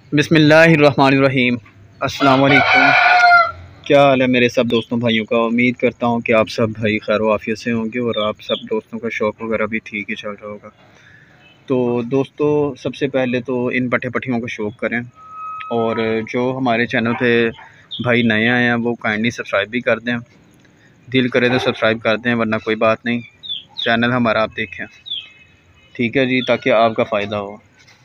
बिस्मिल्लाहिर्रहमानिर्रहीम। अस्सलाम वालेकुम। क्या हाल है मेरे सब दोस्तों भाइयों का। उम्मीद करता हूँ कि आप सब भाई खैर वाफियत से होंगे और आप सब दोस्तों का शौक़ वगैरह भी ठीक ही चल रहा होगा। तो दोस्तों, सबसे पहले तो इन पट्टे पट्टियों का शौक़ करें, और जो हमारे चैनल पे भाई नए आए हैं वो काइंडली सब्सक्राइब भी कर दें। दिल करे तो सब्सक्राइब कर दें, वरना कोई बात नहीं, चैनल हमारा आप देखें, ठीक है जी, ताकि आपका फ़ायदा हो।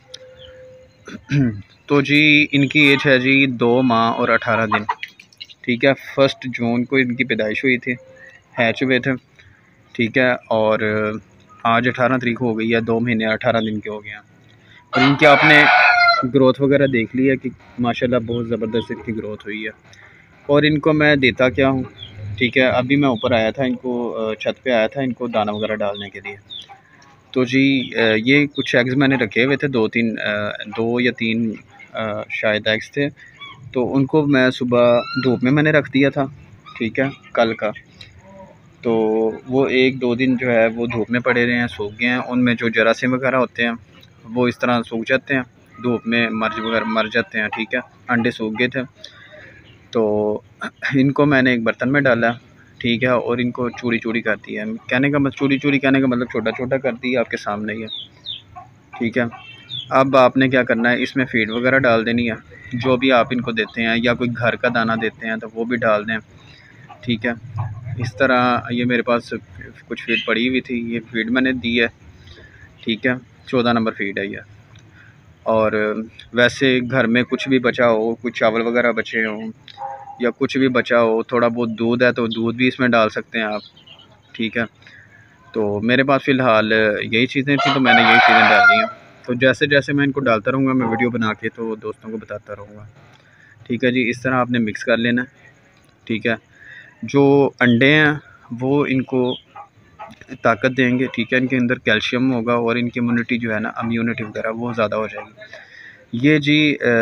तो जी, इनकी एज है जी 2 माह और 18 दिन, ठीक है। 1 जून को इनकी पैदाइश हुई थी, हैच हुए थे, ठीक है। और आज 18 तारीख हो गई है, 2 महीने 18 दिन के हो गए हैं। और इनकी आपने ग्रोथ वगैरह देख ली है कि माशाल्लाह बहुत ज़बरदस्त इनकी ग्रोथ हुई है। और इनको मैं देता क्या हूँ, ठीक है। अभी मैं ऊपर आया था, इनको छत पे आया था इनको दाना वगैरह डालने के लिए। तो जी ये कुछ एग्स मैंने रखे हुए थे, 2 या 3 शायद एग्स थे। तो उनको मैं सुबह धूप में मैंने रख दिया था, ठीक है, कल का। तो वो 1-2 दिन जो है वो धूप में पड़े रहे हैं, सूख गए हैं। उनमें जो जरासीम वगैरह होते हैं वो इस तरह सूख जाते हैं, धूप में मर जाते हैं, ठीक है। अंडे सूख गए थे। तो इनको मैंने एक बर्तन में डाला, ठीक है, और इनको चूड़ी चूड़ी कर दिया। चूड़ी कहने का मतलब छोटा छोटा कर दिया, आपके सामने ही है, ठीक है। अब आपने क्या करना है, इसमें फीड वगैरह डाल देनी है, जो भी आप इनको देते हैं, या कोई घर का दाना देते हैं तो वो भी डाल दें, ठीक है। इस तरह ये मेरे पास कुछ फीड पड़ी हुई थी, ये फीड मैंने दी है, ठीक है। 14 नंबर फीड है ये। और वैसे घर में कुछ भी बचा हो, कुछ चावल वगैरह बचे हों या कुछ भी बचा हो, थोड़ा बहुत दूध है तो दूध भी इसमें डाल सकते हैं आप, ठीक है। तो मेरे पास फ़िलहाल यही चीज़ें थी, तो मैंने यही चीज़ें डाली हैं। तो जैसे जैसे मैं इनको डालता रहूँगा, मैं वीडियो बना के तो दोस्तों को बताता रहूँगा, ठीक है जी। इस तरह आपने मिक्स कर लेना, ठीक है। जो अंडे हैं वो इनको ताकत देंगे, ठीक है। इनके अंदर कैल्शियम होगा और इनकी इम्यूनिटी जो है ना, इम्यूनिटी वगैरह वो ज़्यादा हो जाएगी। ये जी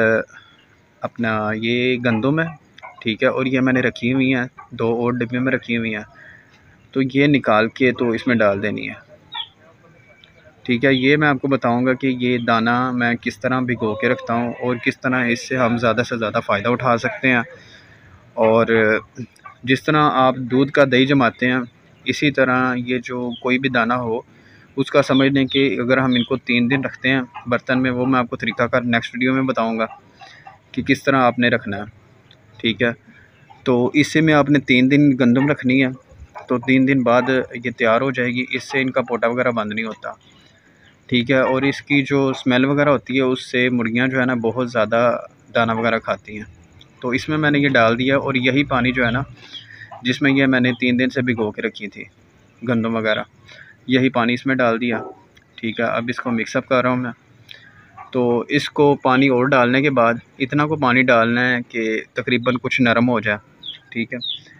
अपना ये गंदम है, ठीक है। और ये मैंने रखी हुई हैं 2 और डिब्बे में रखी हुई हैं, तो ये निकाल के तो इसमें डाल देनी है, ठीक है। ये मैं आपको बताऊंगा कि ये दाना मैं किस तरह भिगो के रखता हूँ और किस तरह इससे हम ज़्यादा से ज़्यादा फ़ायदा उठा सकते हैं। और जिस तरह आप दूध का दही जमाते हैं, इसी तरह ये जो कोई भी दाना हो उसका समझ लें कि अगर हम इनको 3 दिन रखते हैं बर्तन में, वो मैं आपको तरीक़ाकार नेक्स्ट वीडियो में बताऊँगा कि किस तरह आपने रखना है, ठीक है। तो इससे में आपने 3 दिन गंदम रखनी है, तो 3 दिन बाद ये तैयार हो जाएगी। इससे इनका पोटा वगैरह बंद नहीं होता, ठीक है। और इसकी जो स्मेल वगैरह होती है उससे मुर्गियां जो है ना बहुत ज़्यादा दाना वगैरह खाती हैं। तो इसमें मैंने ये डाल दिया, और यही पानी जो है ना जिसमें ये मैंने 3 दिन से भिगो के रखी थी गंदम वगैरह, यही पानी इसमें डाल दिया, ठीक है। अब इसको मिक्सअप कर रहा हूँ मैं। तो इसको पानी और डालने के बाद इतना को पानी डालना है कि तकरीबन कुछ नरम हो जाए, ठीक है।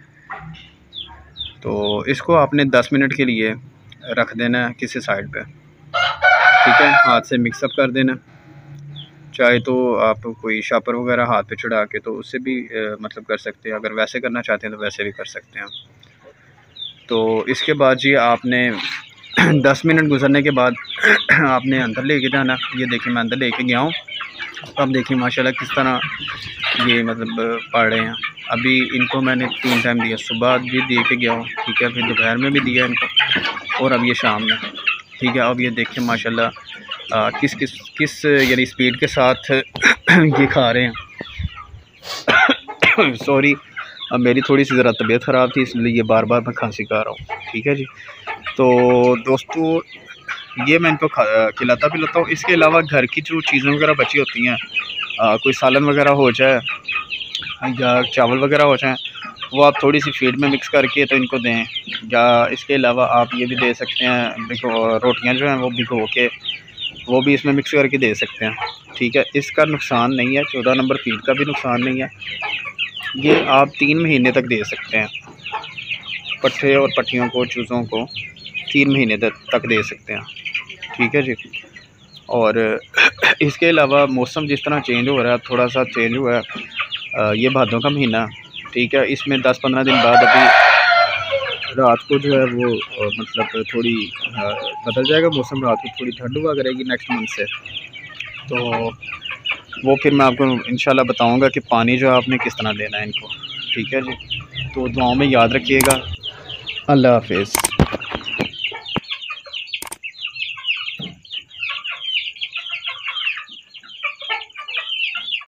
तो इसको आपने 10 मिनट के लिए रख देना है किसी साइड पे, ठीक है। हाथ से मिक्सअप कर देना, चाहे तो आप कोई शापर वगैरह हाथ पे चढ़ा के तो उससे भी मतलब कर सकते हैं। अगर वैसे करना चाहते हैं तो वैसे भी कर सकते हैं। तो इसके बाद जी आपने 10 मिनट गुजरने के बाद आपने अंदर लेके जाना। ये देखिए मैं अंदर लेके गया हूँ, अब देखिए माशाल्लाह किस तरह ये मतलब पड़ रहे हैं। अभी इनको मैंने 3 टाइम दिया, सुबह भी दे के गया हूँ, ठीक है, फिर दोपहर में भी दिया इनको, और अब ये शाम में, ठीक है। अब ये देखिए माशाल्लाह किस यानी स्पीड के साथ ये खा रहे हैं। सॉरी, अब मेरी थोड़ी सी ज़रा तबीयत ख़राब थी, इसलिए ये बार बार मैं खांसी खा रहा हूँ, ठीक है जी। तो दोस्तों, ये मैं इनको खिलाता पिलाता हूँ। इसके अलावा घर की जो चीज़ें वगैरह बची होती हैं, कोई सालन वगैरह हो जाए या चावल वगैरह हो जाए, वो आप थोड़ी सी फीड में मिक्स करके तो इनको दें। या इसके अलावा आप ये भी दे सकते हैं, रोटियां जो हैं वो भिगो के वो भी इसमें मिक्स करके दे सकते हैं, ठीक है। इसका नुकसान नहीं है, 14 नंबर फीड का भी नुकसान नहीं है। ये आप 3 महीने तक दे सकते हैं, पट्ठे और पट्टियों को, चूज़ों को 3 महीने तक दे सकते हैं, ठीक है जी। और इसके अलावा मौसम जिस तरह चेंज हो रहा है, थोड़ा सा चेंज हुआ है, ये भादों का महीना, ठीक है। इसमें 10-15 दिन बाद अभी रात को जो है वो मतलब थोड़ी बदल जाएगा मौसम, रात को थोड़ी ठंड हुआ करेगी नेक्स्ट मंथ से। तो वो फिर मैं आपको इंशाल्लाह बताऊंगा कि पानी जो है आपने किस तरह देना है इनको। ठीक है जी, तो दुआओं में याद रखिएगा। अल्लाह हाफिज़।